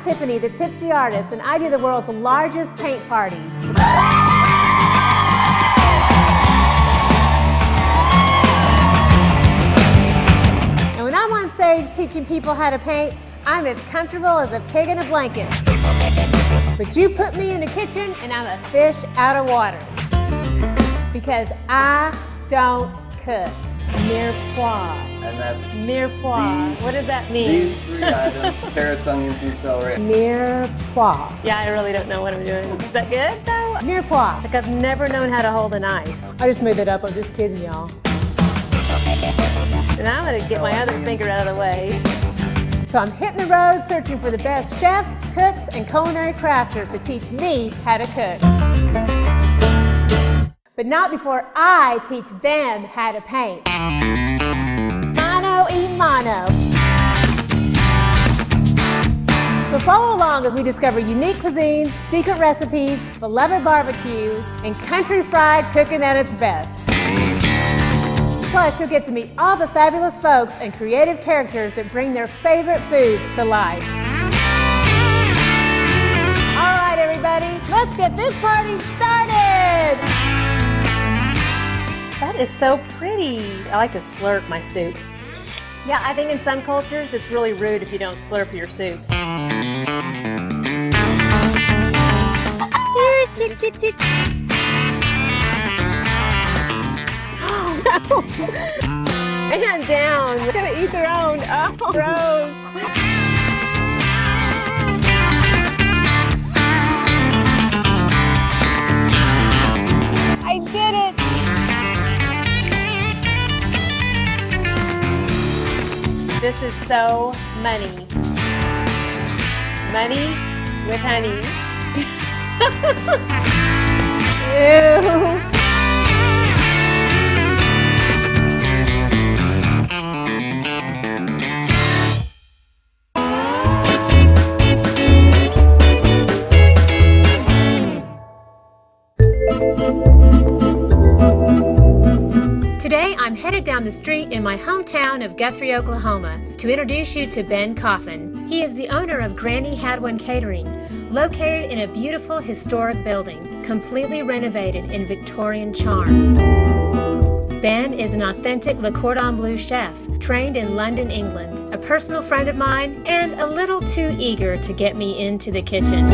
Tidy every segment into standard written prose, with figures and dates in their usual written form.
Tiffany, the Tipsy Artist, and I do the world's largest paint parties. And when I'm on stage teaching people how to paint, I'm as comfortable as a pig in a blanket. But you put me in the kitchen and I'm a fish out of water. Because I don't cook. Mirepoix. And that's Mirepoix. What does that mean? These three items, carrots, onions, and celery. Mirepoix. Yeah, I really don't know what I'm doing. Is that good though? Mirepoix. Like I've never known how to hold a knife. I just made that up. I'm just kidding, y'all. And I'm gonna get my other finger out of the way. So I'm hitting the road searching for the best chefs, cooks, and culinary crafters to teach me how to cook. But not before I teach them how to paint. Mano y mano. So follow along as we discover unique cuisines, secret recipes, beloved barbecue, and country fried cooking at its best. Plus, you'll get to meet all the fabulous folks and creative characters that bring their favorite foods to life. All right, everybody, let's get this party started! That is so pretty. I like to slurp my soup. Yeah, I think in some cultures it's really rude if you don't slurp your soups. Here, chick, chick, chick. Oh no! And down. They're gonna eat their own. Oh, gross. I did it! This is so money. Money with honey. Ew! Today, I'm headed down the street in my hometown of Guthrie, Oklahoma, to introduce you to Ben Coffin. He is the owner of Granny Had One Catering, located in a beautiful historic building, completely renovated in Victorian charm. Ben is an authentic Le Cordon Bleu chef, trained in London, England, a personal friend of mine, and a little too eager to get me into the kitchen.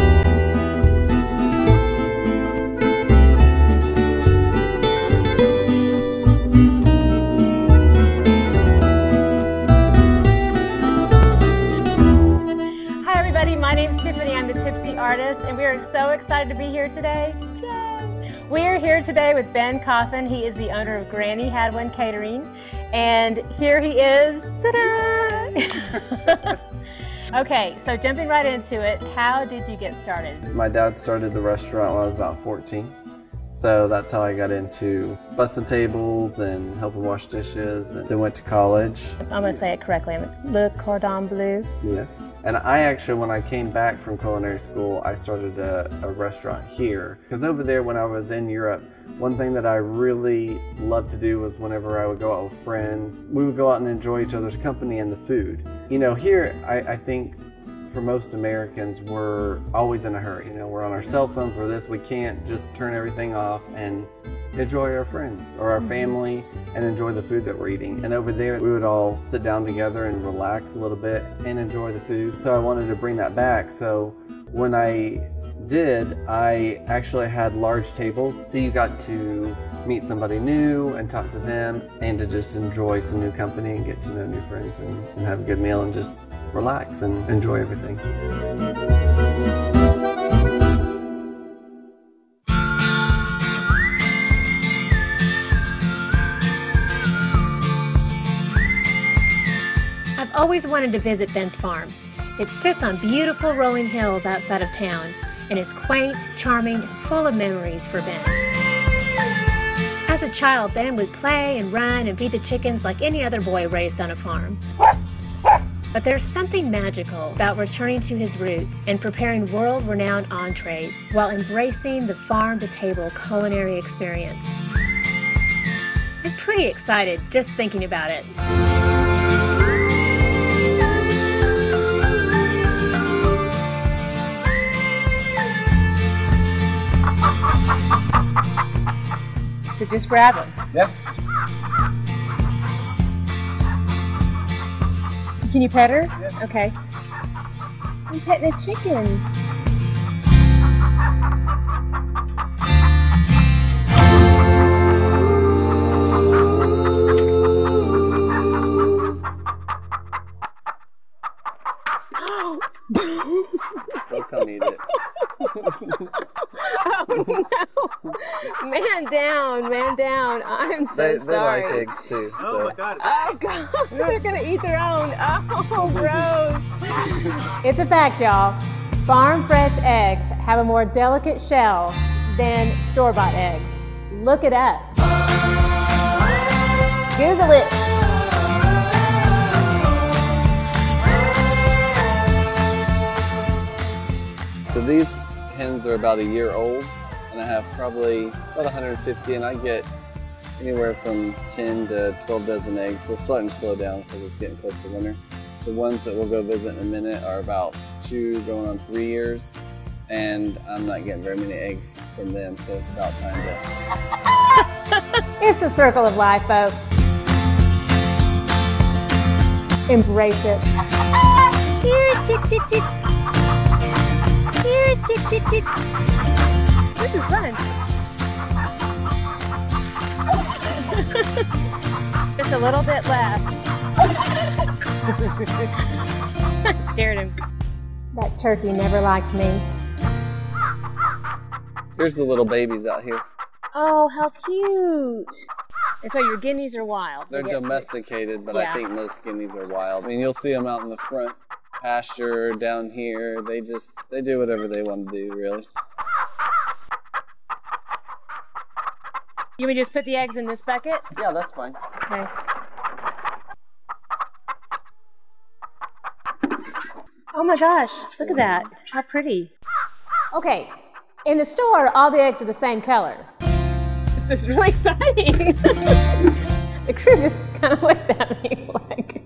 My name's Tiffany, I'm the Tipsy Artist, and we are so excited to be here today. Yay! We are here today with Ben Coffin. He is the owner of Granny Had One Catering, and here he is. Ta-da! Okay, so jumping right into it, how did you get started? My dad started the restaurant when I was about 14. So that's how I got into busting tables and helping wash dishes, and then went to college. I'm going to say it correctly. Le Cordon Bleu. Yeah. And I actually, when I came back from culinary school, I started a restaurant here. Because over there, when I was in Europe, one thing that I really loved to do was whenever I would go out with friends, we would go out and enjoy each other's company and the food. You know, here, I think for most Americans, we're always in a hurry. You know, we're on our cell phones, we're this, we can't just turn everything off and enjoy our friends or our family and enjoy the food that we're eating. And over there, we would all sit down together and relax a little bit and enjoy the food. So I wanted to bring that back. So when I did, I actually had large tables. So you got to meet somebody new and talk to them and to just enjoy some new company and get to know new friends and have a good meal and just relax and enjoy everything. I've always wanted to visit Ben's farm. It sits on beautiful rolling hills outside of town, and is quaint, charming, and full of memories for Ben. As a child, Ben would play and run and feed the chickens like any other boy raised on a farm. But there's something magical about returning to his roots and preparing world-renowned entrees while embracing the farm-to-table culinary experience. I'm pretty excited just thinking about it. So just grab them. Yeah. Can you pet her? Yeah. Okay. I'm petting a chicken. They'll come eat it. Oh no! Man down, man down. I'm so sorry. They like eggs too. So. Oh my God. Oh God, they're gonna eat their own. Oh, gross. It's a fact, y'all. Farm fresh eggs have a more delicate shell than store-bought eggs. Look it up. Google it. So these hens are about a year old, and I have probably about 150, and I get anywhere from 10 to 12 dozen eggs. We're starting to slow down because it's getting close to winter. The ones that we'll go visit in a minute are about 2 going on 3 years, and I'm not getting very many eggs from them, so it's about time to... It's the circle of life, folks. Embrace it. Here, chick, chick, chick. Here, chick, chick, chick. This is fun. Just a little bit left. I scared him. That turkey never liked me. Here's the little babies out here. Oh, how cute. And so your guineas are wild. They're domesticated, but Yeah. I think most guineas are wild. I mean, you'll see them out in the front pasture down here. They do whatever they want to do, really. You would just put the eggs in this bucket? Yeah, that's fine. Okay. Oh my gosh, look at that. How pretty. Okay, in the store, all the eggs are the same color. This is really exciting. The crew just kind of looks at me like...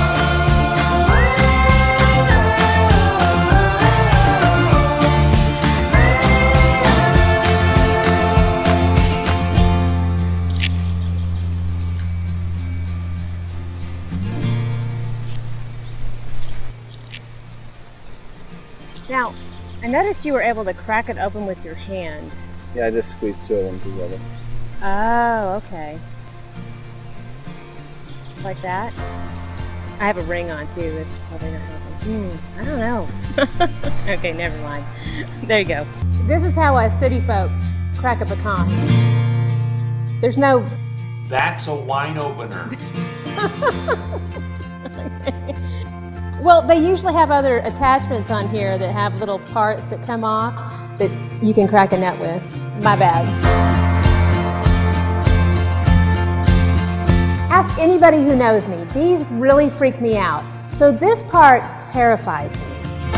Now, I noticed you were able to crack it open with your hand. Yeah, I just squeezed 2 of them together. Oh, okay. Just like that? I have a ring on too, it's probably not helping. I don't know. Okay, never mind. There you go. This is how us city folk crack a pecan. There's no... That's a wine opener. Well, they usually have other attachments on here that have little parts that come off that you can crack a nut with. My bad. Ask anybody who knows me. These really freak me out. So this part terrifies me.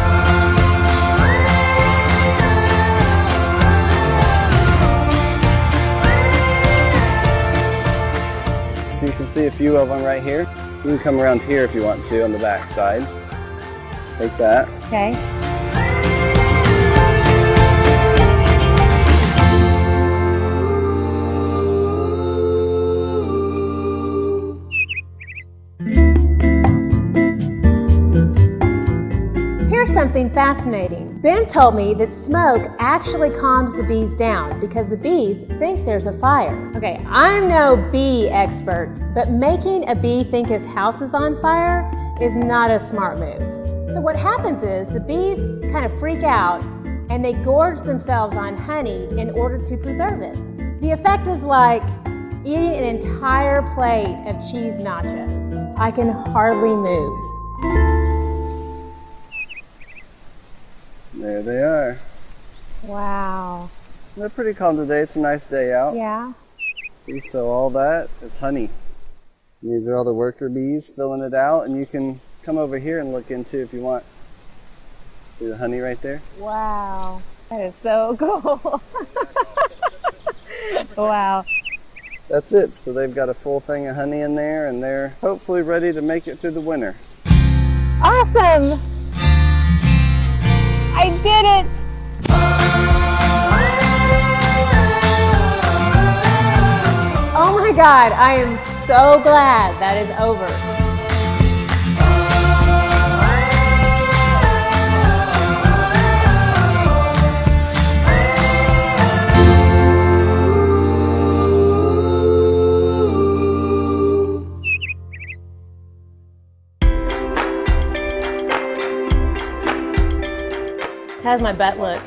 So you can see a few of them right here. You can come around here if you want to on the back side. Take that. Okay. Here's something fascinating. Ben told me that smoke actually calms the bees down because the bees think there's a fire. Okay, I'm no bee expert, but making a bee think his house is on fire is not a smart move. So what happens is the bees kind of freak out and they gorge themselves on honey in order to preserve it. The effect is like eating an entire plate of cheese nachos. I can hardly move. There they are. Wow. They're pretty calm today. It's a nice day out. Yeah. See, so all that is honey. And these are all the worker bees filling it out, and you can come over here and look into if you want. See the honey right there? Wow. That is so cool. Wow. That's it. So they've got a full thing of honey in there, and they're hopefully ready to make it through the winter. Awesome. I did it. God, I am so glad that is over. How's my butt look?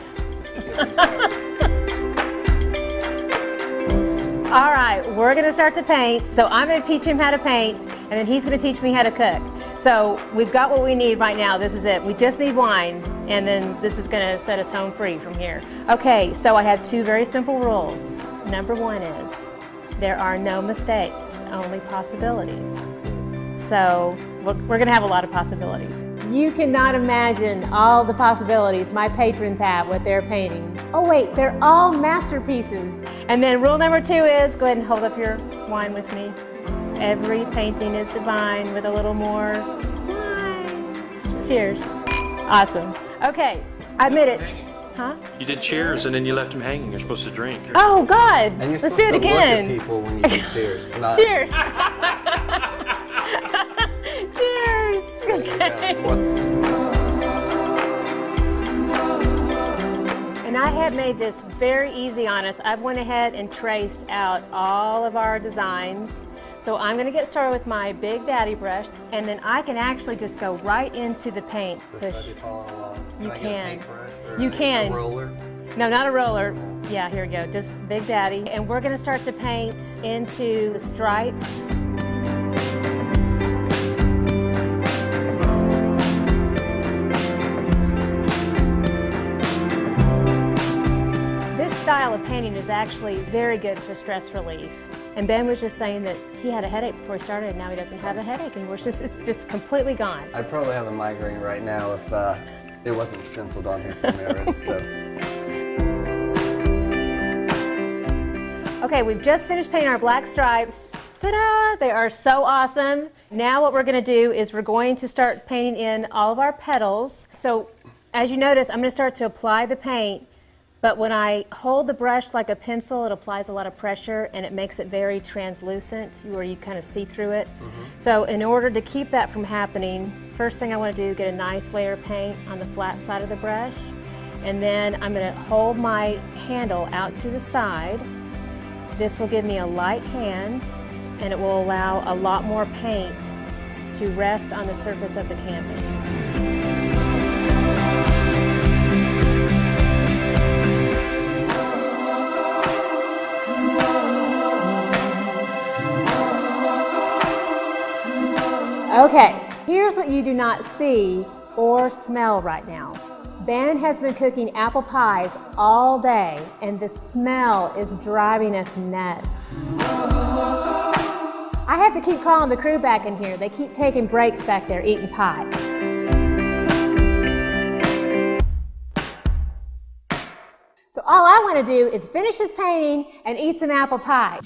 All right, we're gonna start to paint. So I'm gonna teach him how to paint, and then he's gonna teach me how to cook. So we've got what we need right now. This is it. We just need wine, and then this is gonna set us home free from here. Okay, so I have two very simple rules. Number one is, there are no mistakes, only possibilities. So we're gonna have a lot of possibilities. You cannot imagine all the possibilities my patrons have with their paintings. Oh wait, they're all masterpieces. And then rule number two is, go ahead and hold up your wine with me. Every painting is divine with a little more wine. Cheers. Awesome. Okay, I admit it. Huh? You did cheers and then you left him hanging. You're supposed to drink. Oh God, And you're let's supposed do it to again. look at people when you do cheers. Not, Cheers. Cheers. Okay. And I have made this very easy on us. I've went ahead and traced out all of our designs. So I'm going to get started with my Big Daddy brush, and then I can actually just go right into the paint. So should I be following along? You I get a can. paintbrush or You a can. roller? No, not a roller. Yeah, here we go. Just Big Daddy. And we're going to start to paint into the stripes. This style of painting is actually very good for stress relief. And Ben was just saying that he had a headache before he started, and now he doesn't have a headache anymore. It's just completely gone. I'd probably have a migraine right now if it wasn't stenciled on here for me already. So. Okay, we've just finished painting our black stripes. Ta-da! They are so awesome. Now what we're going to do is we're going to start painting in all of our petals. So as you notice, I'm going to start to apply the paint. But when I hold the brush like a pencil, it applies a lot of pressure and it makes it very translucent, where you kind of see through it. So in order to keep that from happening, first thing I want to do is get a nice layer of paint on the flat side of the brush. And then I'm going to hold my handle out to the side. This will give me a light hand, and it will allow a lot more paint to rest on the surface of the canvas. Okay, here's what you do not see or smell right now. Ben has been cooking apple pies all day, and the smell is driving us nuts. I have to keep calling the crew back in here. They keep taking breaks back there eating pie. So all I want to do is finish this painting and eat some apple pie.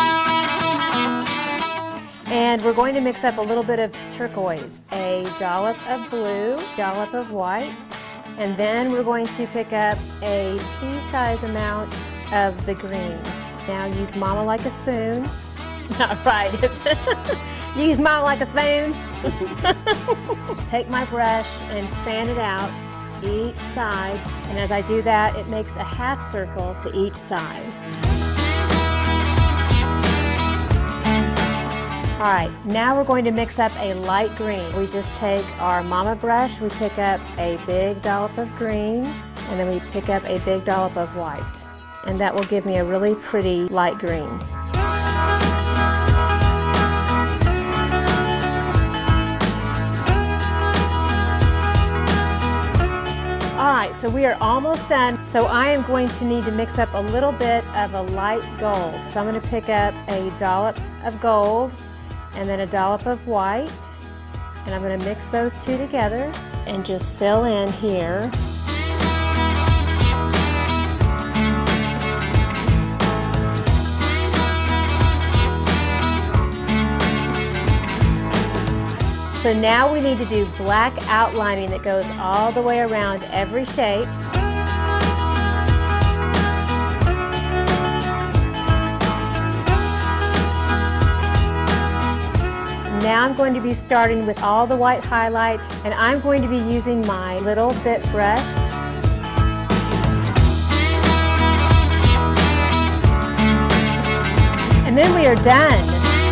And we're going to mix up a little bit of turquoise, a dollop of blue, dollop of white, and then we're going to pick up a pea-sized amount of the green. Now use Mama like a spoon. Not right, is it? Use Mama like a spoon. Take my brush and fan it out each side, and as I do that, it makes a half circle to each side. All right, now we're going to mix up a light green. We just take our Mama brush, we pick up a big dollop of green, and then we pick up a big dollop of white. And that will give me a really pretty light green. All right, so we are almost done. So I am going to need to mix up a little bit of a light gold. So I'm going to pick up a dollop of gold, and then a dollop of white, and I'm going to mix those two together and just fill in here. So now we need to do black outlining that goes all the way around every shape. now I'm going to be starting with all the white highlights, and I'm going to be using my little bit brush. And then we are done.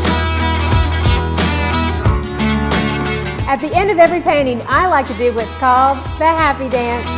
At the end of every painting, I like to do what's called the happy dance.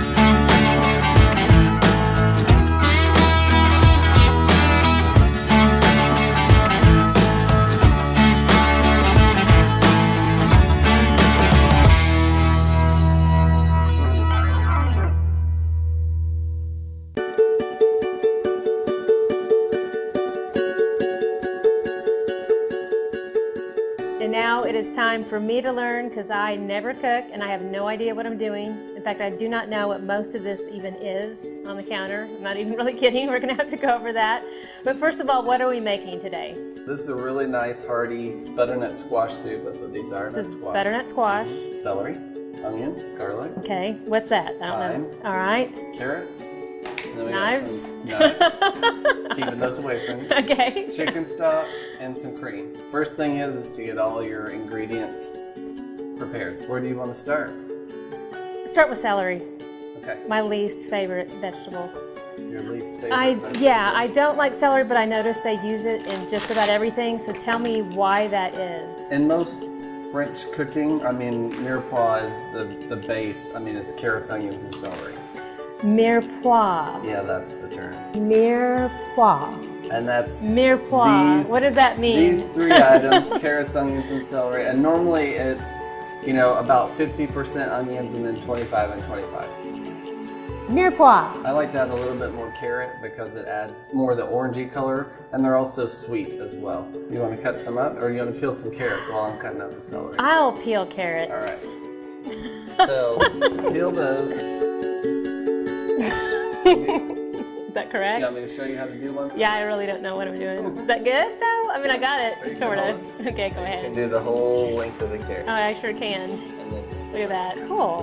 And now it is time for me to learn, because I never cook and I have no idea what I'm doing. In fact, I do not know what most of this even is on the counter. I'm not even really kidding. We're going to have to go over that. But first of all, what are we making today? This is a really nice, hearty butternut squash soup. That's what these are. This is butternut squash. Celery, onions, garlic. Okay, what's that? I don't know. All right. Carrots. And then we Knives. got some knives. Keeping those away from you. Okay. Chicken stock and some cream. First thing is to get all your ingredients prepared. So where do you want to start? Start with celery. Okay. My least favorite vegetable. Your least favorite vegetable? Yeah, I don't like celery, but I notice they use it in just about everything. So tell me why that is. In most French cooking, I mean, mirepoix is the base. I mean, it's carrots, onions, and celery. Mirepoix. Yeah, that's the term. Mirepoix. And that's Mirepoix. What does that mean? These three items, carrots, onions, and celery. And normally it's, you know, about 50% onions and then 25 and 25. Mirepoix. I like to add a little bit more carrot because it adds more of the orangey color, and they're also sweet as well. You want to cut some up, or you want to peel some carrots while I'm cutting up the celery? I'll peel carrots. All right. So peel those. Is that correct? You want me to show you how to do one? Yeah, I really don't know what I'm doing. Is that good though? I mean, I got it, sort of. Okay, go You ahead. can do the whole length of the carrot. Oh, I sure can. And then just Look at that. Cool.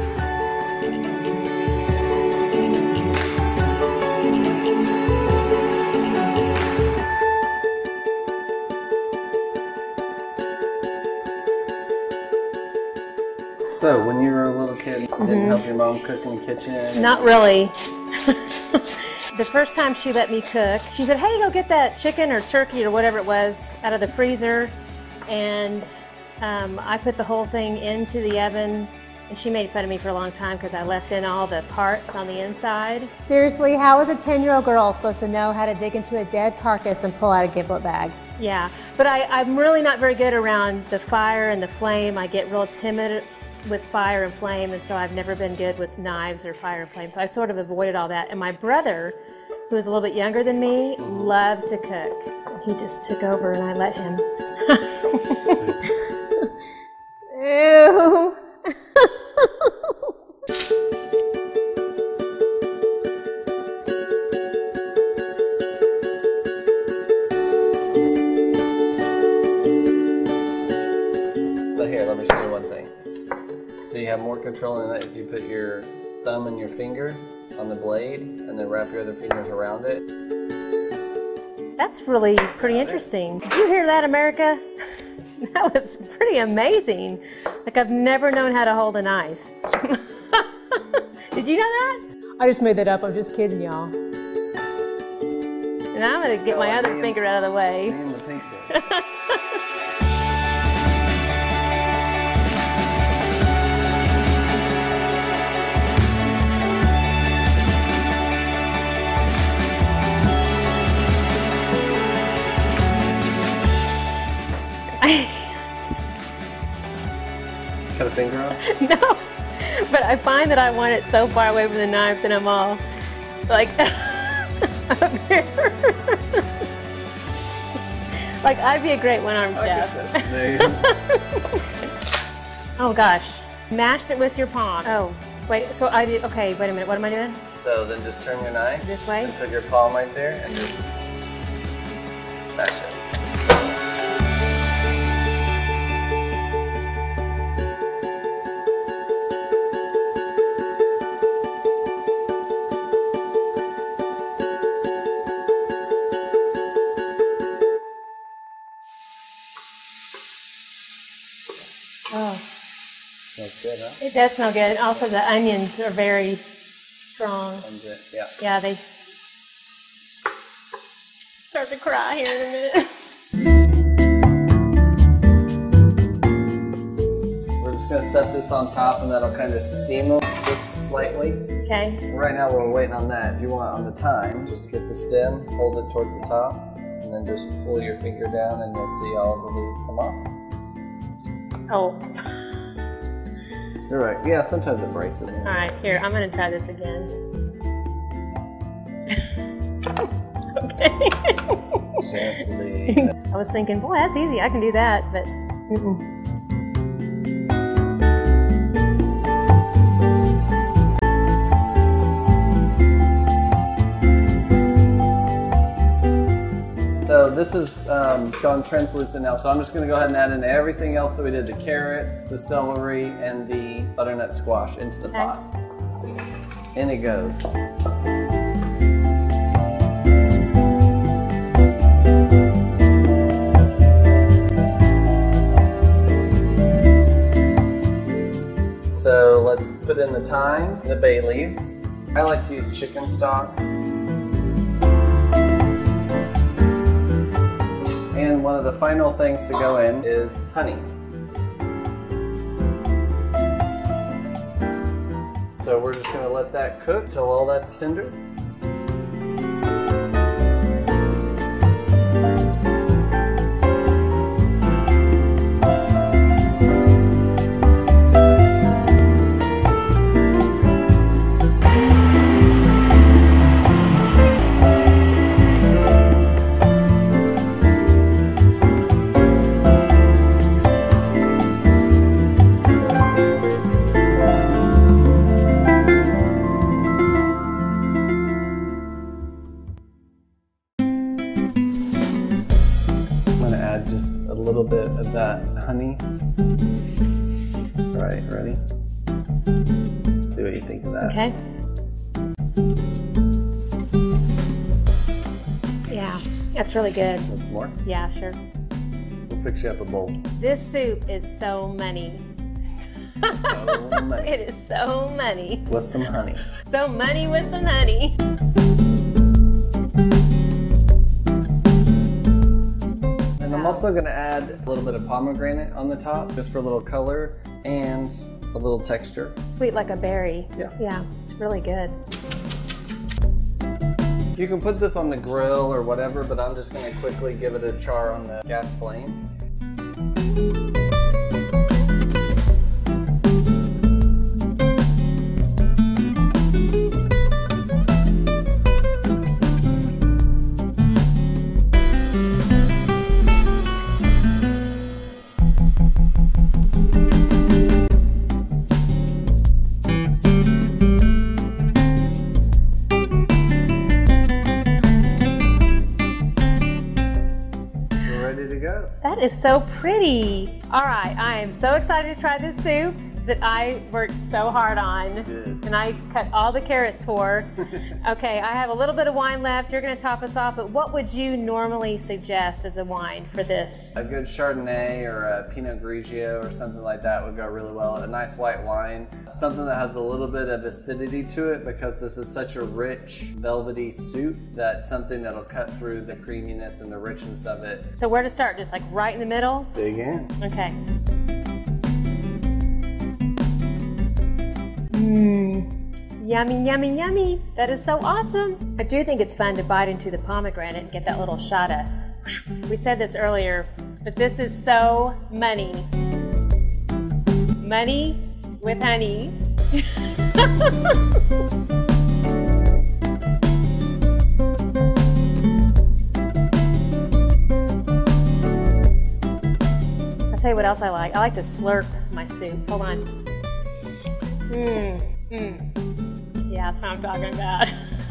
So, when you were a little kid, you didn't help your mom cook in the kitchen? Not really. The first time she let me cook, she said, hey, go get that chicken or turkey or whatever it was out of the freezer. And I put the whole thing into the oven. And she made fun of me for a long time because I left in all the parts on the inside. Seriously, how is a 10-year-old girl supposed to know how to dig into a dead carcass and pull out a giblet bag? Yeah, but I'm really not very good around the fire and the flame. I get real timid with fire and flame, and so I've never been good with knives or fire and flame. So I sort of avoided all that. And my brother, who was a little bit younger than me, loved to cook. He just took over and I let him. Ew. But here, let me show you one thing. So you have more control in it if you put your thumb and your finger on the blade and then wrap your other fingers around it. That's really pretty interesting. Did you hear that, America? That was pretty amazing. Like, I've never known how to hold a knife. Did you know that? I just made that up. I'm just kidding, y'all. And I'm gonna get my other finger out of the way. And the pink bit. Cut a finger off? No, but I find that I want it so far away from the knife that I'm all like up here. Like, I'd be a great one-armed chef. Oh gosh, smashed it with your palm. Oh, wait, so I did, okay, wait a minute, what am I doing? So then just turn your knife. This way? And put your palm right there and just smash it. Smells good, huh? It does smell good. Also, the onions are very strong. Yeah. Yeah, they start to cry here in a minute. We're just gonna set this on top, and that'll kind of steam them just slightly. Okay. Right now we're waiting on that. If you want on the time, just get the stem, hold it towards the top, and then just pull your finger down, and you'll see all the leaves come off. Oh. You're right. Yeah, sometimes it breaks it. All right, here, I'm gonna try this again. Okay. Gently. I was thinking, boy, that's easy. I can do that, but So this has gone translucent now, so I'm just going to go ahead and add in everything else that we did, the carrots, the celery, and the butternut squash into the pot. In it goes. So let's put in the thyme, the bay leaves. I like to use chicken stock. And one of the final things to go in is honey. So we're just gonna let that cook till all that's tender. Just a little bit of that honey. All right, ready? See what you think of that. okay. Yeah, that's really good. Want some more? Yeah, sure. We'll fix you up a bowl. This soup is so money. So money. It is so money. With some honey. So money with some honey. And I'm also gonna add a little bit of pomegranate on the top, just for a little color and a little texture. Sweet like a berry. Yeah. Yeah, it's really good. You can put this on the grill or whatever, but I'm just gonna quickly give it a char on the gas flame. That is so pretty. All right, I am so excited to try this soup that I worked so hard on. Good. And I cut all the carrots for. Okay, I have a little bit of wine left. You're gonna top us off, but what would you normally suggest as a wine for this? A good Chardonnay or a Pinot Grigio or something like that would go really well. A nice white wine. Something that has a little bit of acidity to it, because this is such a rich, velvety soup, that's something that'll cut through the creaminess and the richness of it. So where to start? Just like right in the middle? Dig in. Okay. Yummy, yummy, yummy. That is so awesome. I do think it's fun to bite into the pomegranate and get that little shot of, we said this earlier, but this is so money. Money with honey. I'll tell you what else I like. I like to slurp my soup. Hold on. Yeah, that's what I'm talking about.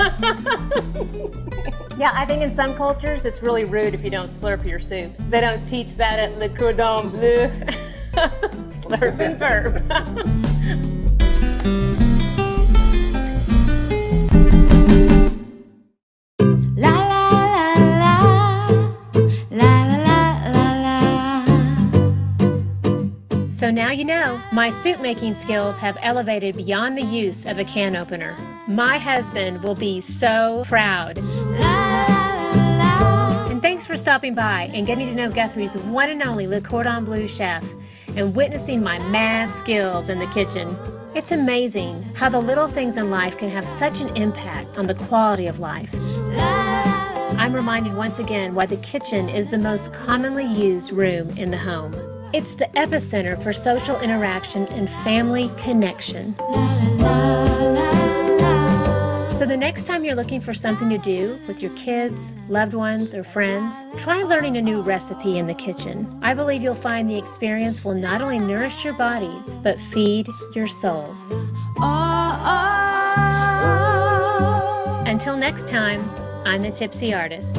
Yeah, I think in some cultures it's really rude if you don't slurp your soups. They don't teach that at Le Cordon Bleu. Slurp and burp. So now you know, my soup making skills have elevated beyond the use of a can opener. My husband will be so proud. And thanks for stopping by and getting to know Guthrie's one and only Le Cordon Bleu chef and witnessing my mad skills in the kitchen. It's amazing how the little things in life can have such an impact on the quality of life. I'm reminded once again why the kitchen is the most commonly used room in the home. It's the epicenter for social interaction and family connection. So the next time you're looking for something to do with your kids, loved ones, or friends, try learning a new recipe in the kitchen. I believe you'll find the experience will not only nourish your bodies, but feed your souls. Until next time, I'm the Tipsy Artist.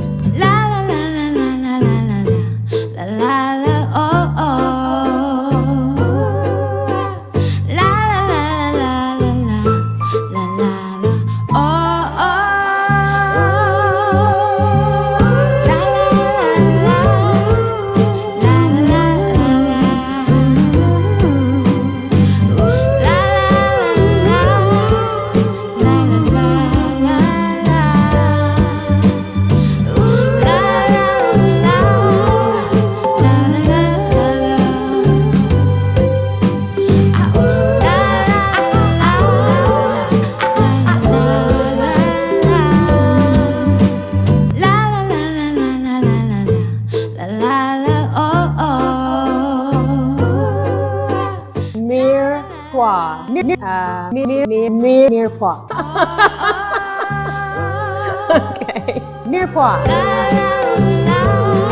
Mirepoix. Okay. Mirepoix.